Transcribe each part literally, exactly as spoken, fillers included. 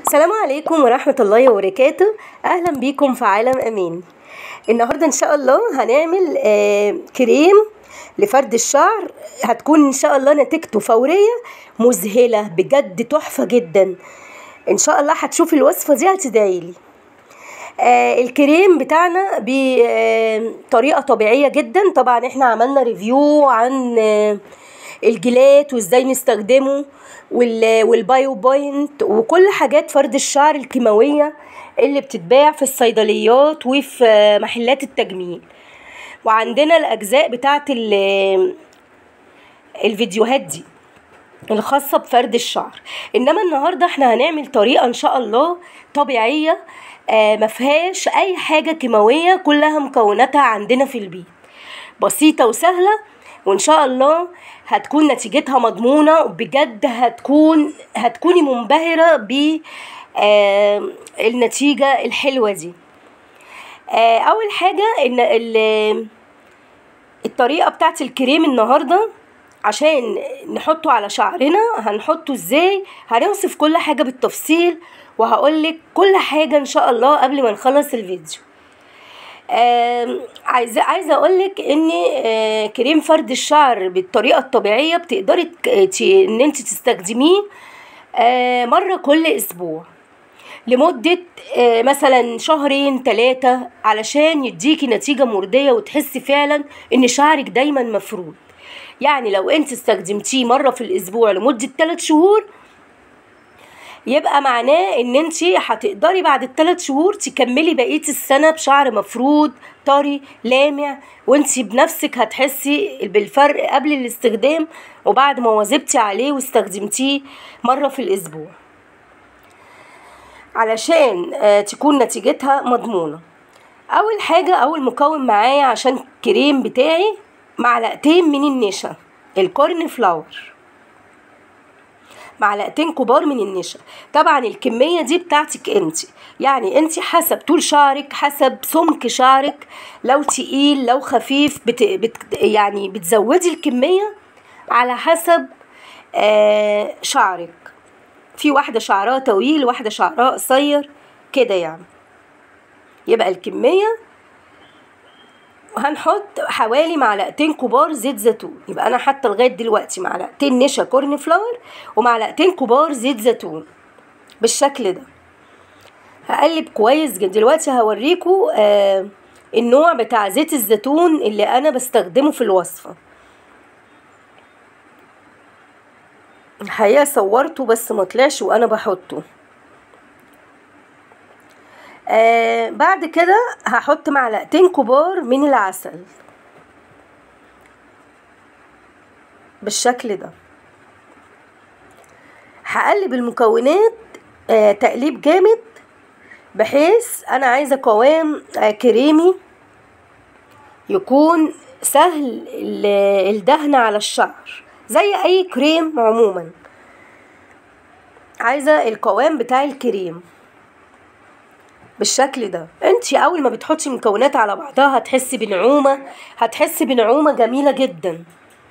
السلام عليكم ورحمة الله وبركاته. أهلا بيكم في عالم أمان. النهاردة إن شاء الله هنعمل آه كريم لفرد الشعر، هتكون إن شاء الله نتيجته فورية مذهلة بجد، تحفة جدا. إن شاء الله هتشوف الوصفة دي هتدعيلي. آه الكريم بتاعنا بطريقة طبيعية جدا. طبعا احنا عملنا ريفيو عن آه الجيلات وازاي نستخدمه والبايو بوينت وكل حاجات فرد الشعر الكيماوية اللي بتتباع في الصيدليات وفي محلات التجميل، وعندنا الأجزاء بتاعت الفيديوهات دي الخاصة بفرد الشعر. إنما النهاردة احنا هنعمل طريقة إن شاء الله طبيعية، آه مفيهاش أي حاجة كيماوية، كلها مكوناتها عندنا في البيت، بسيطة وسهلة، وإن شاء الله هتكون نتيجتها مضمونة بجد. هتكون هتكوني منبهرة ب آه النتيجة الحلوة دي. آه أول حاجة إن الطريقة بتاعت الكريم النهاردة عشان نحطه على شعرنا هنحطه ازاي، هنوصف كل حاجة بالتفصيل وهقولك كل حاجة إن شاء الله قبل ما نخلص الفيديو. آه عايزه عايزه اقولك ان آه كريم فرد الشعر بالطريقه الطبيعيه بتقدري ان انت تستخدميه آه مره كل اسبوع لمده آه مثلا شهرين ثلاثه، علشان يديكي نتيجه مرضيه وتحسي فعلا ان شعرك دايما مفرود. يعني لو انت استخدمتيه مره في الاسبوع لمده ثلاث شهور، يبقى معناه ان انت هتقدري بعد الثلاث شهور تكملي بقيه السنه بشعر مفرود طري لامع، وانت بنفسك هتحسي بالفرق قبل الاستخدام وبعد ما واظبتي عليه واستخدمتيه مره في الاسبوع، علشان تكون نتيجتها مضمونه. اول حاجه اول مكون معايا عشان الكريم بتاعي معلقتين من النشا الكورن فلاور، معلقتين كبار من النشا. طبعا الكمية دي بتاعتك انت، يعني انت حسب طول شعرك، حسب سمك شعرك، لو تقيل لو خفيف بت بت يعني بتزودي الكمية على حسب آه شعرك. في واحدة شعرها طويل واحدة شعرها قصير كده يعني. يبقى الكمية هنحط حوالي معلقتين كبار زيت زيتون. يبقى انا حاطه لغايه دلوقتي معلقتين نشا كورن فلاور ومعلقتين كبار زيت زيتون بالشكل ده. هقلب كويس جدا. دلوقتي هوريكم آه النوع بتاع زيت الزيتون اللي انا بستخدمه في الوصفه. الحقيقه صورته بس ما طلعش وانا بحطه. آه بعد كده هحط معلقتين كبار من العسل بالشكل ده. هقلب المكونات آه تقليب جامد، بحيث انا عايزه قوام آه كريمي يكون سهل الدهن على الشعر زي اي كريم عموما. عايزه القوام بتاع الكريم بالشكل ده. انت اول ما بتحطي مكونات على بعضها هتحسي بنعومه، هتحسي بنعومه جميله جدا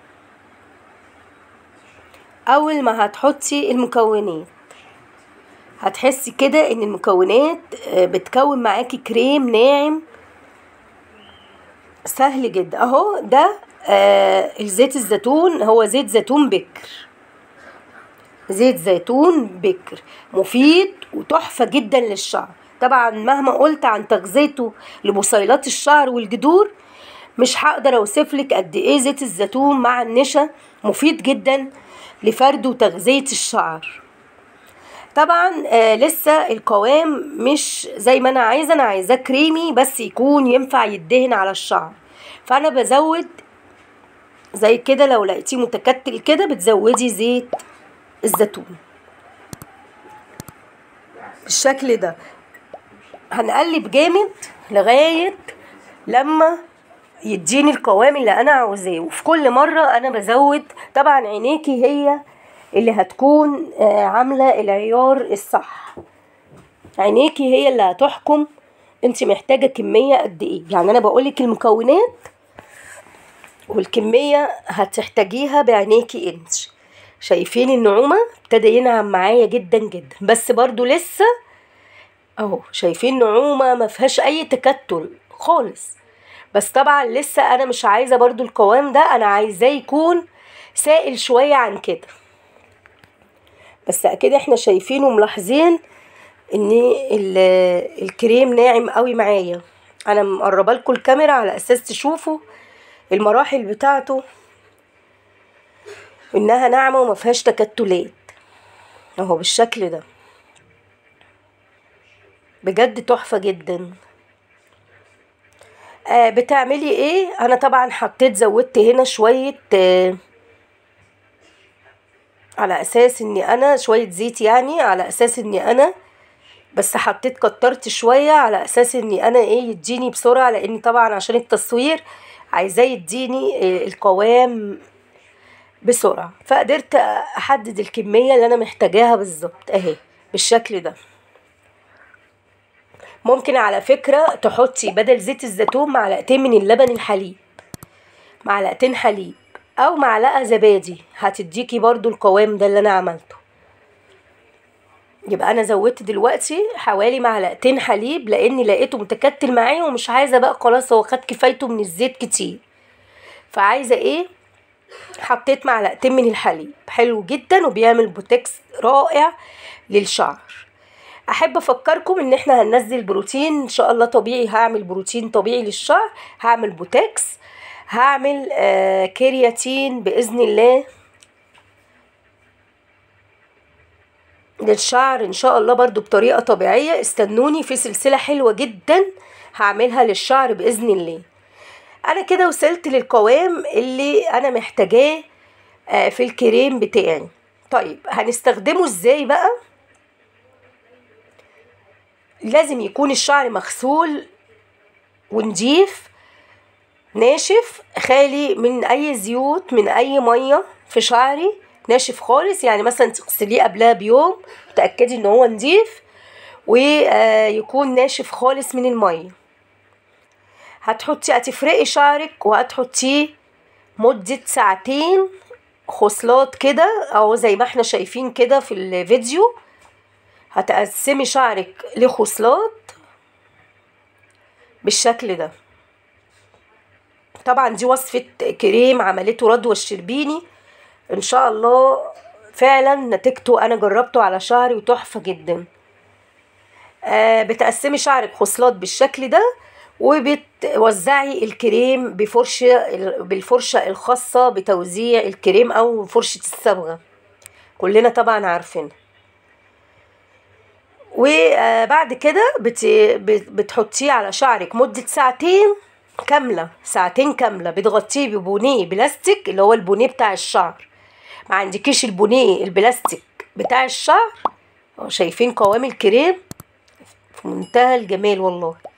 اول ما هتحطي المكونات. هتحسي كده ان المكونات بتكون معاكي كريم ناعم سهل جدا. اهو ده آه الزيت الزيتون، هو زيت زيتون بكر، زيت زيتون بكر مفيد وتحفه جدا للشعر. طبعا مهما قلت عن تغذيته لبصيلات الشعر والجذور مش هقدر اوصفلك قد ايه زيت الزيتون مع النشا مفيد جدا لفرد وتغذية الشعر. طبعا آه لسه القوام مش زي ما انا عايزه، انا عايزاه كريمي بس يكون ينفع يدهن على الشعر، فانا بزود زي كده. لو لقيتيه متكتل كده بتزودي زيت الزيتون بالشكل ده. هنقلب جامد لغاية لما يديني القوام اللي انا عاوزاه، وفي كل مرة انا بزود. طبعا عينيكي هي اللي هتكون عاملة العيار الصح، عينيكي هي اللي هتحكم انت محتاجة كمية قد ايه. يعني انا بقولك المكونات والكمية هتحتاجيها بعينيكي انت. شايفين النعومة ابتدى ينعم معايا جدا جدا، بس برضو لسه اهو شايفين نعومة ما فيهاش اي تكتل خالص. بس طبعا لسه انا مش عايزة برضو القوام ده، انا عايزاه يكون سائل شوية عن كده. بس اكيد احنا شايفين وملاحظين ان الكريم ناعم قوي معايا. انا مقربه لكم الكاميرا على اساس تشوفوا المراحل بتاعته، انها ناعمه وما فيهاش تكتلات اهو بالشكل ده، بجد تحفه جدا. آه بتعملي ايه؟ انا طبعا حطيت زودت هنا شويه آه على اساس اني انا شويه زيت، يعني على اساس اني انا بس حطيت كترت شويه على اساس اني انا ايه يديني بسرعه، لاني طبعا عشان التصوير عايزاه يديني القوام بسرعه، فقدرت احدد الكميه اللي انا محتاجاها بالظبط اهي بالشكل ده. ممكن على فكره تحطي بدل زيت الزيتون معلقتين من اللبن الحليب، معلقتين حليب او معلقه زبادي، هتديكي برضو القوام ده اللي انا عملته. يبقى انا زودت دلوقتي حوالي معلقتين حليب لاني لقيته متكتل معايا ومش عايزه بقى، خلاص هو خد كفايته من الزيت كتير، فعايزه ايه حطيت معلقتين من الحليب. حلو جدا وبيعمل بوتكس رائع للشعر. احب افكركم ان احنا هننزل بروتين ان شاء الله طبيعي، هعمل بروتين طبيعي للشعر، هعمل بوتكس، هعمل آه كرياتين باذن الله للشعر ان شاء الله برضو بطريقة طبيعية. استنوني في سلسلة حلوة جدا هعملها للشعر باذن الله. انا كده وصلت للقوام اللي انا محتاجاه في الكريم بتاعي. طيب هنستخدمه ازاي بقى؟ لازم يكون الشعر مغسول ونضيف ناشف، خالي من اي زيوت من اي ميه في شعري، ناشف خالص. يعني مثلا تغسليه قبلها بيوم، تأكدي ان هو نضيف ويكون ناشف خالص من الميه. هتحطي هتفرقي شعرك وهتحطيه مدة ساعتين خصلات كده، او زي ما احنا شايفين كده في الفيديو. هتقسمي شعرك لخصلات بالشكل ده. طبعا دي وصفة كريم عملته رضوى الشربيني، ان شاء الله فعلا نتيجته انا جربته على شعري وتحفة جدا. آه بتقسمي شعرك خصلات بالشكل ده، وبتوزعي الكريم بفرشة بالفرشة الخاصة بتوزيع الكريم او فرشة الصبغة، كلنا طبعا عارفين. وبعد كده بت... بتحطيه على شعرك مدة ساعتين كاملة، ساعتين كاملة. بتغطيه ببونيه بلاستيك اللي هو البونيه بتاع الشعر. ما عندكيش البونيه البلاستيك بتاع الشعر؟ شايفين قوام الكريم في منتهى الجمال والله.